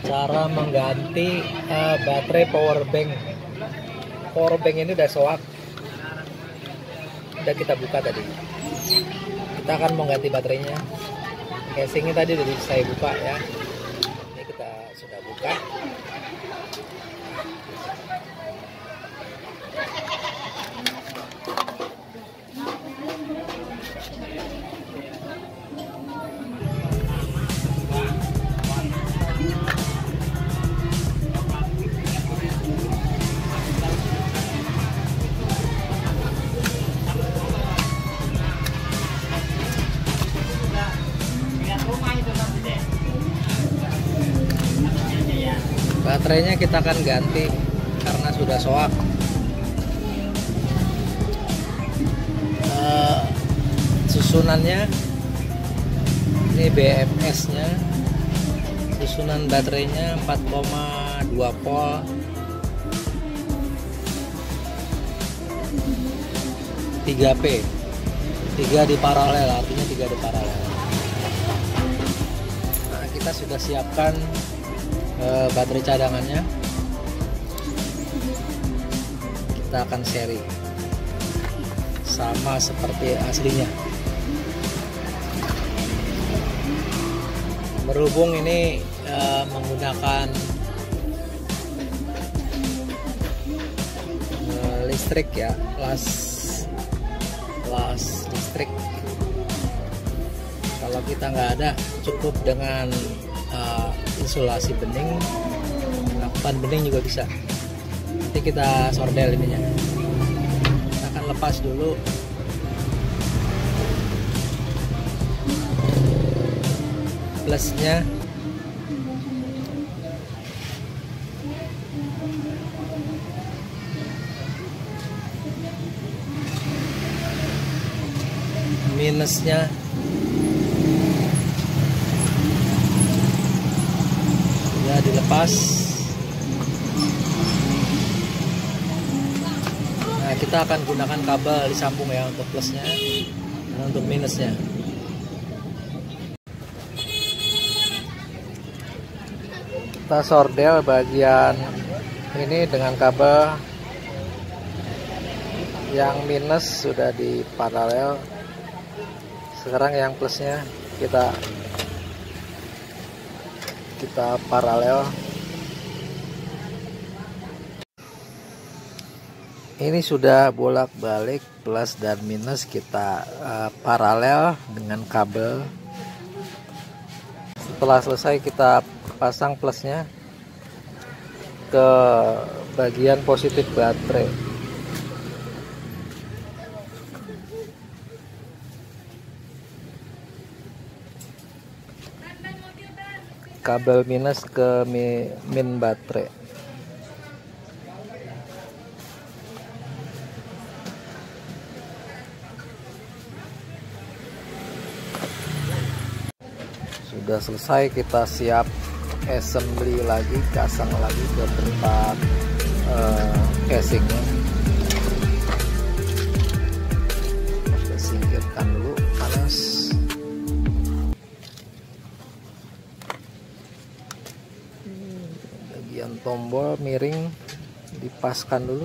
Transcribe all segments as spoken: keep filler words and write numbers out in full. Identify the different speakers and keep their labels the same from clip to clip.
Speaker 1: Cara mengganti uh, baterai power bank. Power bank ini udah soak, udah kita buka tadi. Kita akan mengganti baterainya. Casingnya tadi udah saya buka ya. Ini kita sudah buka. Baterainya kita akan ganti karena sudah soak. Uh, susunannya ini B M S nya, susunan baterainya empat koma dua volt, tiga P, tiga di paralel, artinya tiga di paralel. Nah, kita sudah siapkan baterai cadangannya. Kita akan seri sama seperti aslinya. Berhubung ini uh, menggunakan uh, listrik ya, las las listrik. Kalau kita nggak ada, cukup dengan uh, insulasi bening, lakukan bening juga bisa. Nanti kita sordel ininya. Kita akan lepas dulu plusnya. Minusnya. Dilepas. Nah, kita akan gunakan kabel disambung ya untuk plusnya dan untuk minusnya. Kita sordel bagian ini dengan kabel yang minus sudah di paralel. Sekarang yang plusnya kita kita paralel. Ini sudah bolak-balik plus dan minus kita uh, paralel dengan kabel. Setelah selesai kita pasang plusnya ke bagian positif baterai. Kabel minus ke min baterai. Sudah selesai, kita siap assembly lagi, pasang lagi ke tempat uh, casingnya. Kita singkirkan dulu panas. Bagian tombol miring dipaskan dulu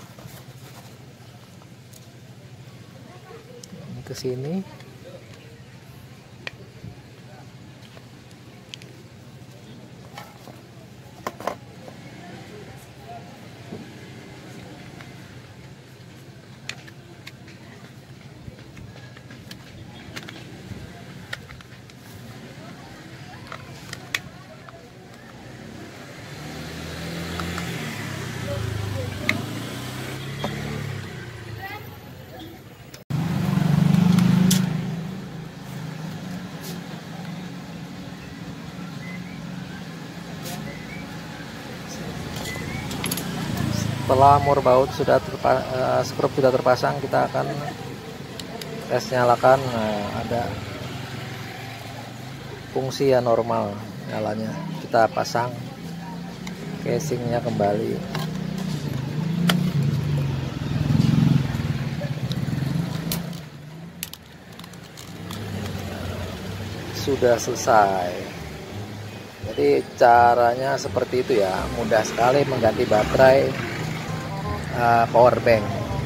Speaker 1: ke sini. Setelah mur baut sudah terpa, uh, skrup sudah terpasang, kita akan tes nyalakan. Nah, ada fungsi ya normal nyalanya. Kita pasang casingnya kembali. Sudah selesai. Jadi caranya seperti itu ya, mudah sekali mengganti baterai uh, power bank.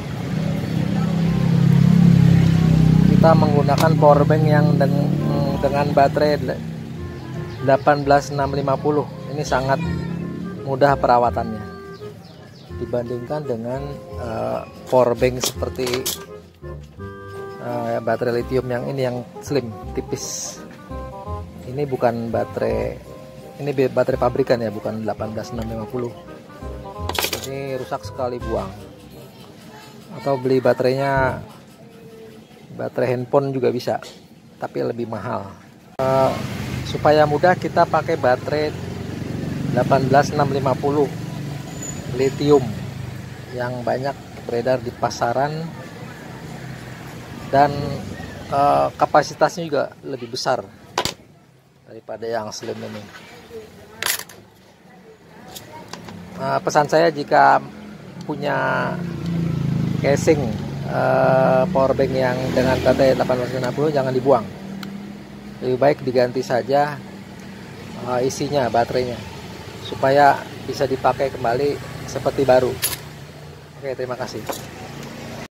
Speaker 1: Kita menggunakan power bank yang deng dengan baterai delapan belas enam lima puluh. Ini sangat mudah perawatannya dibandingkan dengan uh, power bank seperti uh, baterai lithium yang ini yang slim, tipis. Ini bukan baterai, ini baterai pabrikan ya, bukan delapan belas enam lima puluh. Ini rusak sekali, buang. Atau beli baterainya, baterai handphone juga bisa, tapi lebih mahal. Uh, supaya mudah kita pakai baterai delapan belas enam lima puluh lithium yang banyak beredar di pasaran, dan uh, kapasitasnya juga lebih besar daripada yang slim ini. Uh, pesan saya, jika punya casing uh, power bank yang dengan baterai delapan belas enam puluh, jangan dibuang. Lebih baik diganti saja uh, isinya, baterainya, supaya bisa dipakai kembali seperti baru. Oke, terima kasih.